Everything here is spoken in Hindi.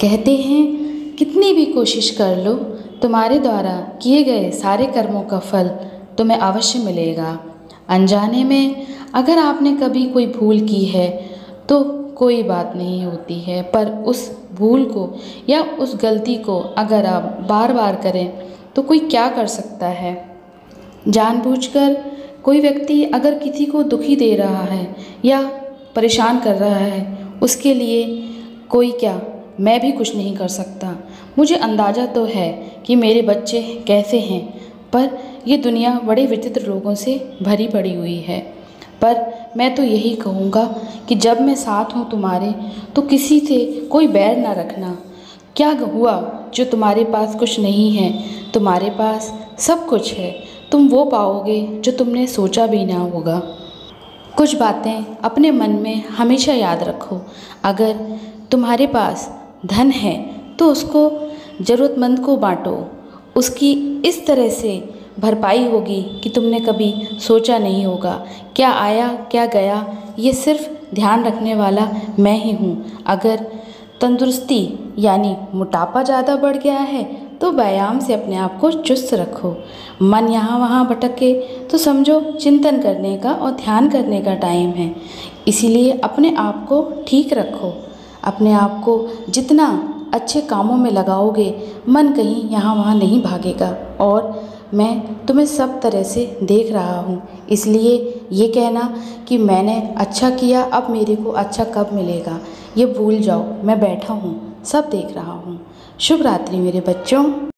कहते हैं कितनी भी कोशिश कर लो, तुम्हारे द्वारा किए गए सारे कर्मों का फल तुम्हें अवश्य मिलेगा। अनजाने में अगर आपने कभी कोई भूल की है तो कोई बात नहीं होती है, पर उस भूल को या उस गलती को अगर आप बार बार करें तो कोई क्या कर सकता है। जानबूझकर कोई व्यक्ति अगर किसी को दुखी दे रहा है या परेशान कर रहा है, उसके लिए कोई क्या, मैं भी कुछ नहीं कर सकता। मुझे अंदाज़ा तो है कि मेरे बच्चे कैसे हैं, पर ये दुनिया बड़े विचित्र लोगों से भरी पड़ी हुई है। पर मैं तो यही कहूँगा कि जब मैं साथ हूँ तुम्हारे, तो किसी से कोई बैर ना रखना। क्या हुआ जो तुम्हारे पास कुछ नहीं है, तुम्हारे पास सब कुछ है। तुम वो पाओगे जो तुमने सोचा भी ना होगा। कुछ बातें अपने मन में हमेशा याद रखो। अगर तुम्हारे पास धन है तो उसको ज़रूरतमंद को बांटो। उसकी इस तरह से भरपाई होगी कि तुमने कभी सोचा नहीं होगा। क्या आया क्या गया, ये सिर्फ ध्यान रखने वाला मैं ही हूँ। अगर तंदुरुस्ती यानी मोटापा ज़्यादा बढ़ गया है तो व्यायाम से अपने आप को चुस्त रखो। मन यहाँ वहाँ भटके तो समझो चिंतन करने का और ध्यान करने का टाइम है। इसीलिए अपने आप को ठीक रखो। अपने आप को जितना अच्छे कामों में लगाओगे, मन कहीं यहाँ वहाँ नहीं भागेगा। और मैं तुम्हें सब तरह से देख रहा हूँ, इसलिए ये कहना कि मैंने अच्छा किया अब मेरे को अच्छा कब मिलेगा, ये भूल जाओ। मैं बैठा हूँ, सब देख रहा हूँ। शुभ रात्रि मेरे बच्चों।